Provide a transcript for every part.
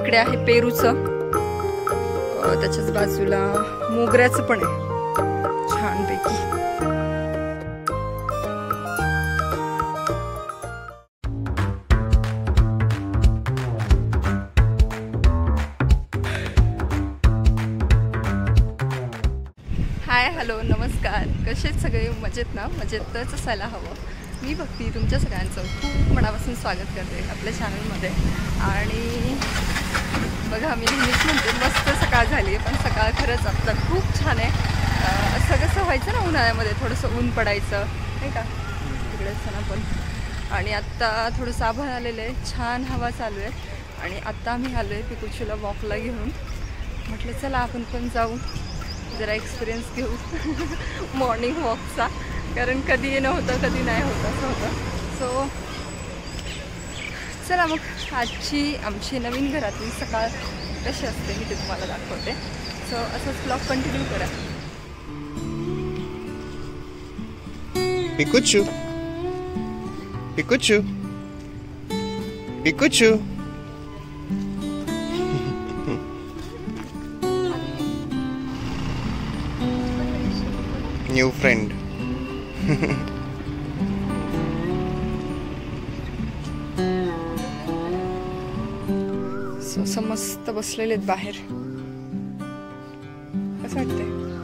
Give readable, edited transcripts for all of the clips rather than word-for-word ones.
इकडे आहे पेरूचं, त्याच्याच बाजूला मोगऱ्याचं पण आहे छानपैकी. हाय, हॅलो, नमस्कार. कसे सगळे? मजेत ना? मजेतच असायला हवं. मी भक्ती तुमच्या सगळ्यांचं खूप मनापासून स्वागत करते आपल्या चॅनलमध्ये. आणि बघा, मी नेहमीच म्हणते मस्त सकाळ झाली आहे, पण सकाळ खरंच आपलं खूप छान आहे. असं कसं व्हायचं ना, उन्हाळ्यामध्ये थोडंसं ऊन पडायचं नाही का, तिकडे असताना पण. आणि आत्ता थोडंसं आभाळ आलेलं आहे, छान हवा चालू आहे. आणि आत्ता आम्ही आलो आहे पिकुचूला वॉकला घेऊन. म्हटलं चला आपण पण जाऊ, जरा एक्सपिरियन्स घेऊ मॉर्निंग वॉकचा, कारण कधी येणं होतं कधी नाही होतं असं होतं. सो चला मग आमची नवीन घरातली सकाळ कशी असते मी ते तुम्हाला दाखवते. सो असंच ब्लॉग कंटिन्यू करा. पिकुचू, पिकुचू, पिकुचू. New friend. असं मस्त बसलेले आहेत बाहेर. कसं वाटतंय?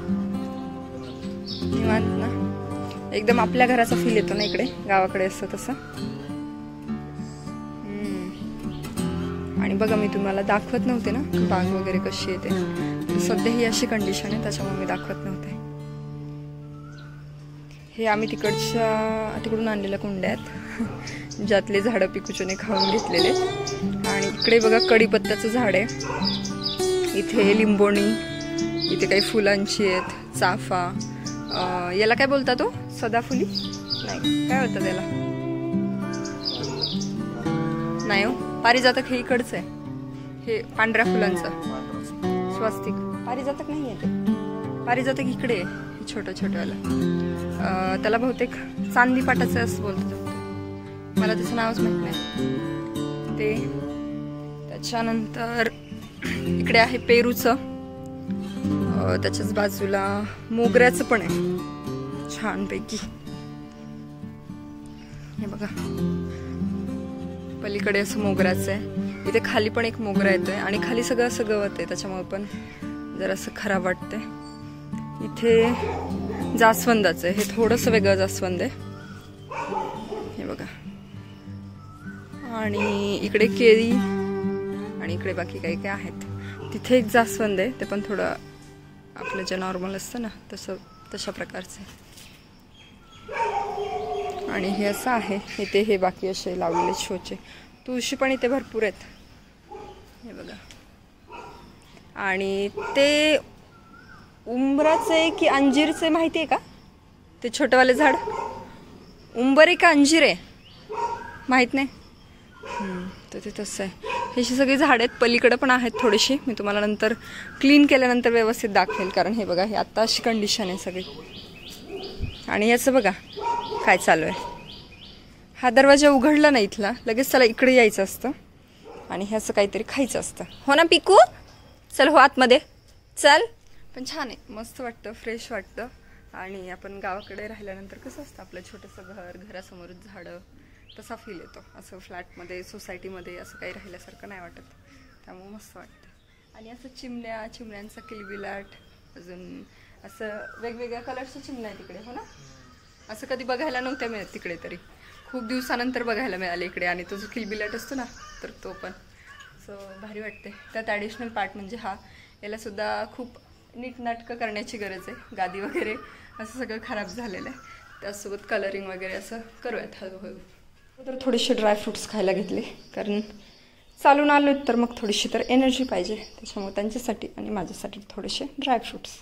निवांत ना, एकदम आपल्या घराचा फील येतो ना इकडे, गावाकडे असतं तसं. आणि बघा, मी तुम्हाला दाखवत नव्हते ना बाग वगैरे कशी येते. सध्या ही अशी कंडिशन आहे, त्याच्यामुळे मी दाखवत नव्हते. हे आम्ही तिकडून आणलेल्या कुंड्या आहेत, ज्यातले झाडं पिकुचूने खाऊन घेतलेले. आणि इकडे बघा कडीपत्त्याचं झाड आहे, इथे लिंबोणी, इथे काही फुलांची आहेत, चाफा, याला काय बोलतात तो? सदाफुली नाही, काय बोलतात त्याला? नाही हो, पारिजातक हे इकडचं आहे, हे पांढऱ्या फुलांचं स्वस्तिक. पारिजातक नाही आहे ते, पारिजातक इकडे आहे छोटं छोटंवाला. त्याला बहुतेक चांदी पाटाचं असं बोलतात, मला त्याचं नावच माहित नाही ते. त्याच्यानंतर इकडे आहे पेरूचं, त्याच्याच बाजूला मोगऱ्याचं पण आहे छानपैकी. हे बघा, पलीकडे असं मोगऱ्याचं आहे, इथे खाली पण एक मोगरा येतोय. आणि खाली सगळं असं गवत आहे, त्याच्यामुळे पण जरा असं खराब वाटतंय. इथे जास्वंदाचं आहे, हे थोडंसं वेगळं जास्वंद आहे, हे बघा. आणि इकडे केळी, आणि इकडे बाकी काही काही आहेत. तिथे एक जास्वंद आहे, ते पण थोडं आपलं जे नॉर्मल असतं ना तशा प्रकारचं आहे. आणि हे असं आहे, इथे हे बाकी असे लावलेले शोचे. तुळशी पण इथे भरपूर आहेत, हे बघा. आणि ते उंबराचे की अंजीरचे माहिती आहे का? ते छोटंवाले झाड उंबर आहे का अंजीर आहे माहीत नाही. तर ते तसं आहे. हे सगळी झाड आहेत, पलीकडे पण आहेत थोडीशी, मी तुम्हाला नंतर क्लीन केल्यानंतर व्यवस्थित दाखवेल. कारण हे बघा, हे आत्ता अशी कंडिशन आहे सगळी. आणि याचं बघा काय चालू आहे. हा दरवाजा उघडला नाही इथला, लगेच त्याला इकडे यायचं असतं आणि ह्याचं काहीतरी खायचं असतं. हो ना पिकू? चल हो आतमध्ये चल. पण छान आहे, मस्त वाटतं, फ्रेश वाटतं. आणि आपण गावाकडे राहिल्यानंतर कसं असतं, आपलं छोटंसं घर, घरासमोर झाडं, तसा फील येतो. असं फ्लॅटमध्ये सोसायटीमध्ये असं काही राहिल्यासारखं नाही वाटत, त्यामुळे मस्त वाटतं. आणि असं चिमण्यांचा किलबिलाट, अजून असं वेगवेगळ्या कलरच्या चिमण्या आहे तिकडे. हो ना, असं कधी बघायला नव्हत्या मिळत तिकडे, तरी खूप दिवसानंतर बघायला मिळाले इकडे. आणि तो जो किलबिलाट असतो ना, तर तो पण सो भारी वाटते. त्यात ॲडिशनल पार्ट म्हणजे हा, यालासुद्धा खूप नीटनाटकं करण्याची गरज आहे. गादी वगैरे असं सगळं खराब झालेलं आहे, त्यासोबत कलरिंग वगैरे असं करूयात हळूहळू. तर थोडेसे ड्रायफ्रूट्स खायला घेतले, कारण चालून आलो तर मग थोडीशी तर एनर्जी पाहिजे, त्याच्यामुळे त्यांच्यासाठी आणि माझ्यासाठी थोडेसे ड्रायफ्रूट्स.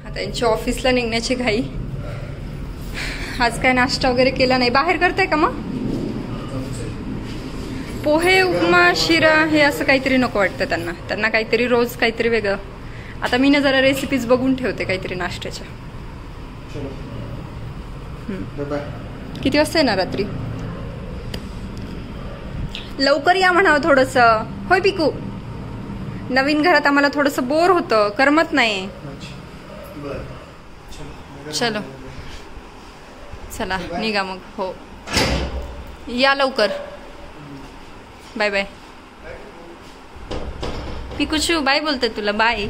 आता यांची ऑफिसला निघण्याची घाई. आज काय नाश्ता वगैरे केला नाही. बाहेर करताय का मग? पोहे, उपमा, शिरा हे असं काहीतरी नको वाटतं त्यांना. त्यांना काहीतरी रोज काहीतरी वेगळं. आता मी ना जरा रेसिपीज बघून ठेवते काहीतरी नाश्त्याच्या. किती वाजता येणार रात्री? लवकर या म्हणावं थोडंसं. होय पिकू? नवीन घरात आम्हाला थोडंसं बोर होतं, करमत नाही. चलो चला निघा मग. हो या लवकर. Bye bye. पिकूचू बाय बोलते तुला. बाय.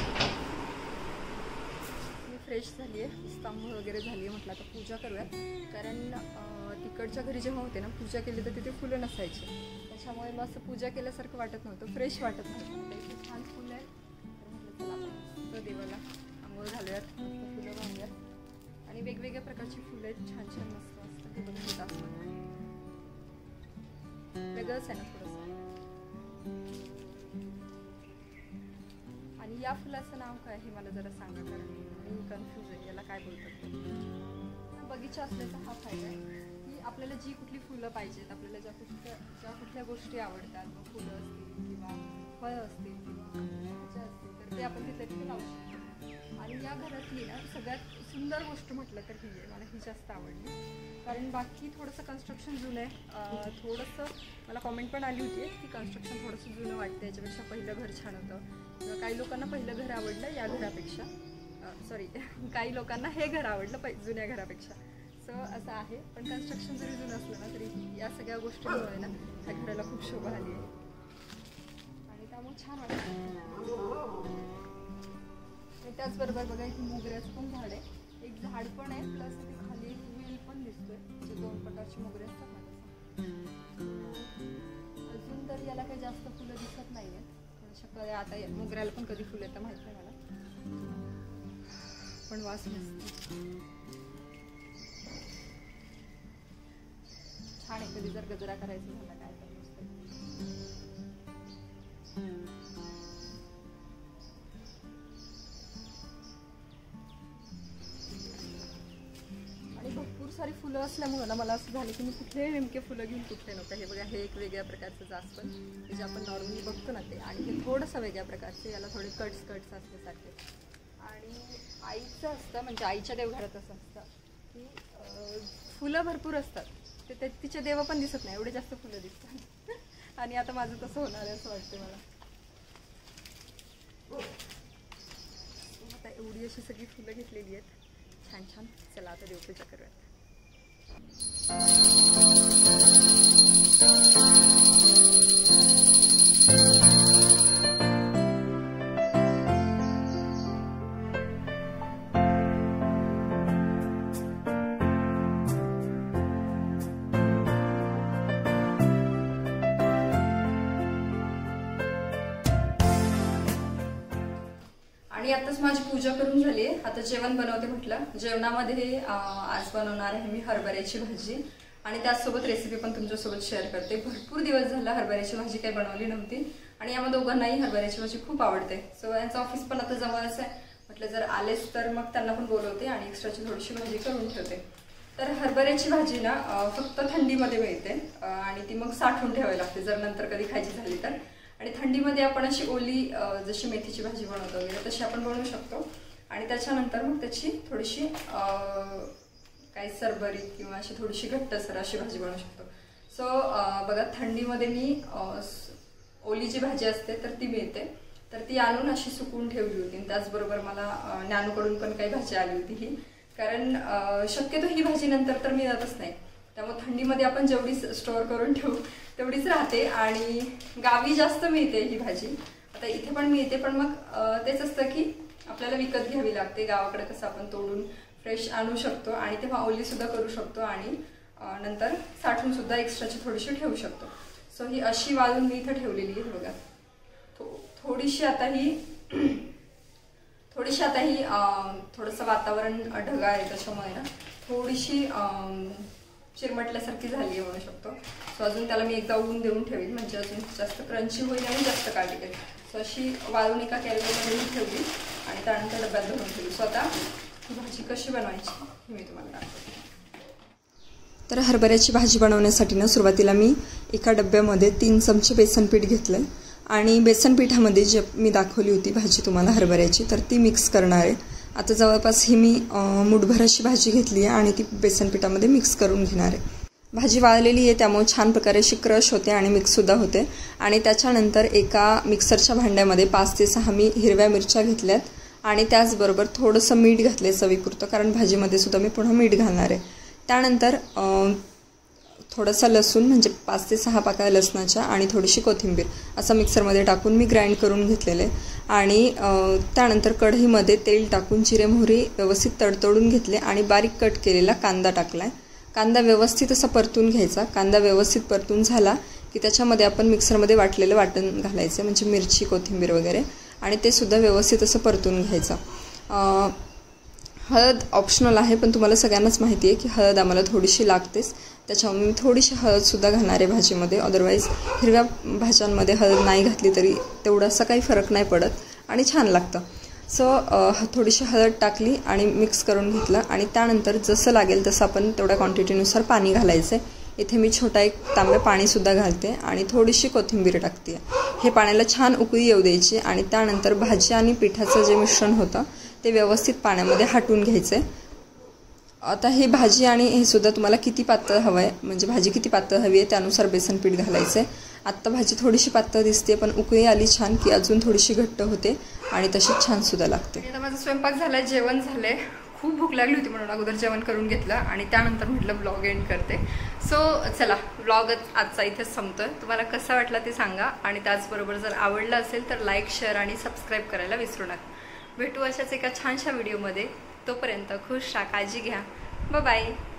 मी फ्रेश झाली आहे, स्तंभ वगैरे झाली आहे. म्हटलं आता पूजा करूयात. कारण तिकडच्या घरी जेव्हा होते ना पूजा केली तर तिथे फुलं नसायची. त्याच्यामुळे मग असं पूजा केल्यासारखं वाटत नव्हतं, फ्रेश वाटत नव्हतं. इथे छान फुलं आहेत तर म्हटलं चला आपण देवाला आंघोळ घालूयात, फुलं घालूयात. आणि वेगवेगळ्या प्रकारची फुलं आहेत, छान छान मस्त मस्त. हे बघत असं वेगळंच आहे ना थोडंसं. आणि या फुलाचं नाव काय हे मला जरा सांगा, कारण मी कन्फ्यूज आहे याला काय बोलतात. बगीचा असल्याचा हा फायदा आहे की आपल्याला जी कुठली फुलं पाहिजेत, आपल्याला ज्या कुठल्या गोष्टी आवडतात, मग फुलं असतील किंवा फळं असतील किंवा भाज्या असतील तर ते आपण तिथे लावू शकतो. आणि या घरातली ना सगळ्यात सुंदर गोष्ट म्हटलं तर ही आहे. मला ही जास्त आवडली. कारण बाकी थोडंसं कन्स्ट्रक्शन जुनं आहे. थोडंसं मला कॉमेंट पण आली होती की कन्स्ट्रक्शन थोडंसं जुनं वाटतं, याच्यापेक्षा पहिलं घर छान होतं. किंवा काही लोकांना पहिलं घर आवडलं या घरापेक्षा. सॉरी काही लोकांना हे घर आवडलं जुन्या घरापेक्षा. सो असं आहे. पण कन्स्ट्रक्शन जरी जुनं असलं ना तरी या सगळ्या गोष्टींमुळे ना त्या घराला खूप शोभा आली आहे आणि त्यामुळे छान वाटतं. त्याचबरोबर बघा की मोगऱ्याचं पण झाड आहे. एक झाड पण आहे प्लस ते खाली एक वेल पण दिसतोय. जे 2 प्रकारचे मोगरे असतात ना. अजून तर याला काही जास्त फुलं दिसत नाही आहेत. थोडंसं आता मोगऱ्याला पण कधी फुलं येतं माहित नाही मला, पण वास मस्त छान आहे. कधी जर गजरा करायचा झाला काय तर आणि भरपूर सारी फुलं असल्यामुळे ना मला असं झालं की मी कुठले नेमके फुलं घेऊन कुठले नको. हे बघा हे एक वेगळ्या प्रकारचं जास्वंद जे आपण नॉर्मली बघतो ना ते, आणि हे थोडंसं वेगळ्या प्रकारचे, याला थोडे कट्स असल्यासारखे. आणि आईचं असतं म्हणजे आईच्या देवघरात असं असतं की फुलं भरपूर असतात, ते तिचे देव पण दिसत नाही एवढे जास्त फुलं दिसतात. आणि आता माझं तसं होणार आहे असं वाटतं मला. आता एवढी अशी सगळी फुलं घेतलेली आहेत छान छान. चला आता देवपूजा करूयात. आणि आताच माझी पूजा करून झाली आहे. आता जेवण बनवते म्हटलं. जेवणामध्ये आज बनवणार आहे मी हरभऱ्याची भाजी आणि त्याचसोबत रेसिपी पण तुमच्यासोबत शेअर करते. भरपूर दिवस झाला हरभऱ्याची भाजी काही बनवली नव्हती आणि या दोघांनाही हरभऱ्याची भाजी खूप आवडते. सो यांचं ऑफिस पण आता जवळच आहे. म्हटलं जर आलेच तर मग त्यांना पण बोलवते आणि एक्स्ट्राची थोडीशी भाजी करून ठेवते. तर हरभऱ्याची भाजी ना फक्त थंडीमध्ये मिळते आणि ती मग साठवून ठेवावी लागते जर नंतर कधी खायची झाली तर. आणि थंडीमध्ये आपण अशी ओली जशी मेथीची भाजी बनवतो वगैरे तशी आपण बनवू शकतो. आणि त्याच्यानंतर मग त्याची थोडीशी काही सरभरीत किंवा अशी थोडीशी घट्टसर अशी भाजी बनवू शकतो. सो बघा थंडीमध्ये मी ओली जी भाजी असते तर ती मिळते, तर ती आणून अशी सुकवून ठेवली होती. त्याचबरोबर मला ज्ञानूकडून पण काही भाजी आली होती ही, कारण शक्यतो ही भाजी नंतर तर मिळतच नाही. त्यामुळे थंडीमध्ये आपण जेवढी स्टोअर करून ठेवू तेवढीच राहते. आणि गावी जास्त मिळते ही भाजी. आता इथे पण मिळते पण मग तेच असतं की आपल्याला विकत घ्यावी लागते. गावाकडे कसं आपण तोडून फ्रेश आणू शकतो आणि तेव्हा ओली सुद्धा करू शकतो आणि नंतर साठवून सुद्धा एक्स्ट्राची थोडीशी ठेवू शकतो. सो ही अशी वाळून मी इथे ठेवलेली आहे बघा. थोडीशी आता ही थोडंसं वातावरण ढगाळ आहे त्याच्यामुळे ना थोडीशी चिरमटल्यासारखी झाली आहे म्हणू शकतो. सो अजून त्याला मी एकदा ऊन देऊन ठेवीन म्हणजे अजून जास्त क्रंची होईल आणि जास्त काळ टिकेल. सो अशी वाळून एका कॅरेटमध्ये ठेवली आणि त्यानंतर डब्यात भरून ठेवली. स्वतः ही भाजी कशी बनवायची हे मी तुम्हाला दाखवते. तर हरभऱ्याची भाजी बनवण्यासाठी ना सुरुवातीला मी एका डब्यामध्ये 3 चमचे बेसन पीठ घेतलं आणि बेसन पिठामध्ये जे मी दाखवली होती भाजी तुम्हाला हरभऱ्याची तर ती मिक्स करणार आहे. आता जवळपास ही मी मुठभर अशी भाजी घेतली आहे आणि ती बेसन पिठामध्ये मिक्स करून घेणार आहे. भाजी वाळलेली आहे त्यामुळे छान प्रकारे अशी क्रश होते आणि मिक्ससुद्धा होते. आणि त्याच्यानंतर एका मिक्सरच्या भांड्यामध्ये 5 ते 6 मी हिरव्या मिरच्या घेतल्यात आणि त्याचबरोबर थोडंसं मीठ घातले चवीपुरतं, कारण भाजीमध्ये सुद्धा मी पुन्हा मीठ घालणार आहे. त्यानंतर थोडासा लसूण म्हणजे 5 ते 6 पाकळ्या लसणाच्या आणि थोडीशी कोथिंबीर असं मिक्सरमध्ये टाकून मी ग्राइंड करून घेतलेले. आणि त्यानंतर कढईमध्ये तेल टाकून जिरे मोहरी व्यवस्थित तडतडून घेतले आणि बारीक कट केलेला कांदा टाकलाय. कांदा व्यवस्थित असा परतून घ्यायचा. कांदा व्यवस्थित परतून झाला की त्याच्यामध्ये आपण मिक्सरमध्ये वाटलेलं वाटण घालायचं, म्हणजे मिरची कोथिंबीर वगैरे, आणि ते सुद्धा व्यवस्थित असं परतून घ्यायचं. हळद ऑप्शनल आहे पण तुम्हाला सगळ्यांनाच माहिती आहे की हळद आम्हाला थोडीशी लागतेच, त्याच्यामुळे मी थोडीशी हळदसुद्धा घालणार आहे भाजीमध्ये. अदरवाईज हिरव्या भाज्यांमध्ये हळद नाही घातली तरी तेवढासा काही फरक नाही पडत आणि छान लागतं. सो थोडीशी हळद टाकली आणि मिक्स करून घेतलं आणि त्यानंतर जसं लागेल तसं आपण तेवढ्या क्वांटिटीनुसार पाणी घालायचं आहे. इथे मी छोटा एक तांब्या पाणीसुद्धा घालते आणि थोडीशी कोथिंबीर टाकते. हे पाण्याला छान उकळी येऊ द्यायची आणि त्यानंतर भाजी आणि पिठाचं जे मिश्रण होतं ते व्यवस्थित पाण्यामध्ये हाटून घ्यायचं आहे. आता ही भाजी आणि हे सुद्धा तुम्हाला किती पातळ हवं आहे, म्हणजे भाजी किती पातळ हवी आहे त्यानुसार बेसन पीठ घालायचं आहे. आत्ता भाजी थोडीशी पातळ दिसते पण उकळी आली छान की अजून थोडीशी घट्ट होते आणि तशीच छानसुद्धा लागते. आता माझा स्वयंपाक झाला, जेवण झालंय. खूप भूक लागली होती म्हणून अगोदर जेवण करून घेतलं आणि त्यानंतर म्हटलं ब्लॉग एंड करते. सो चला, ब्लॉग आजचा इथेच संपतोय. तुम्हाला कसा वाटला ते सांगा आणि त्याचबरोबर जर आवडला असेल तर लाईक, शेअर आणि सबस्क्राईब करायला विसरू नका. भेटू अशाच एका छानशा व्हिडिओमध्ये. तोपर्यंत खुश राहा, काळजी घ्या. Bye bye.